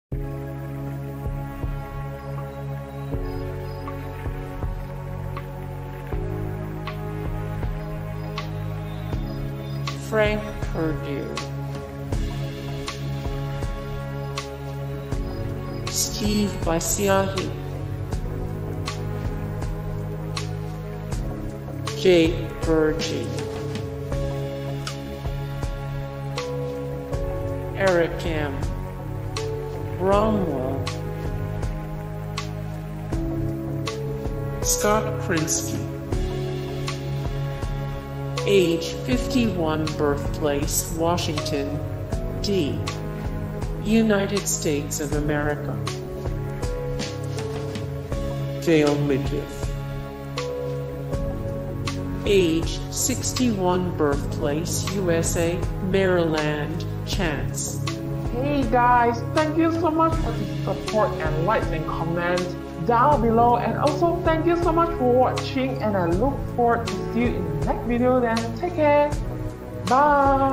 Frank Perdue, Steve Bisciotti, Jake Burgee, Eric M. Bromwell, Scott Krinsky, age 51, birthplace Washington, D., United States of America. Dale Midkiff, age 61, birthplace USA, Maryland, Chance. Hey guys, thank you so much for the support and likes and comments down below, and also thank you so much for watching, and I look forward to see you in the next video. Then take care, bye.